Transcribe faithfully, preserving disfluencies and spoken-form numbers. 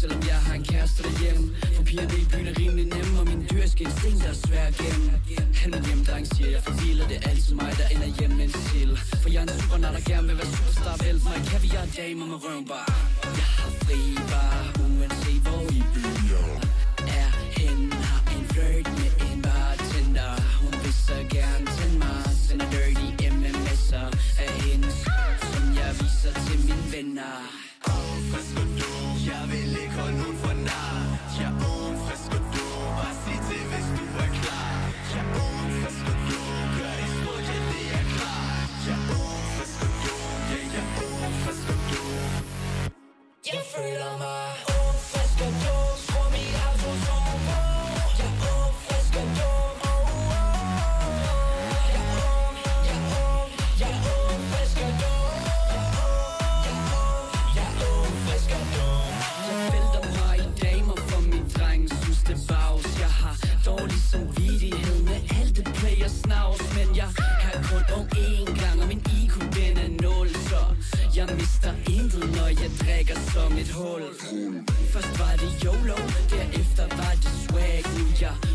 selvom jeg har en kæreste derhjemme. For pigerne i byen er rimelig nemme, og mine dyriske instinkter er svære at gemme. Han min hjemdreng siger, jeg forviler, det er altid mig, der ender hjemme med en sild. For jeg er en supernat, der gerne vil være superstar, vil hjælpe mig. Kaviar damer med røvbar. Jeg har fri bare, uanset hvor i byen er henne. Har en flirt med en bartender. Hun vil så gerne tænde mig. Sender dirty M M S'er af hende, som jeg viser til mine venner. Frisk og du, jeg vil ikke holde nogen for nar. Jeg er ung, frisk og du, bare sig til, hvis du er klar. Jeg er ung, frisk og du, gør historie, det er klar. Jeg er ung, frisk og du, ja, jeg er ung, frisk og du. Jeg føler mig ung, frisk og du, skruer mit auto som på. Jeg er ung, frisk og du, oh, oh. Jeg er ung, jeg er ung, jeg er ung, frisk og du. Jeg vælter mig i damer for min dreng, synes det bags. Jeg har dårlig samvittighed med alt det player snavs. Men jeg er kun ung én gang, og min I Q den er nul. Så jeg mister intet, når jeg drikker som et hul. Først var det YOLO, derefter var det swag. Nu jeg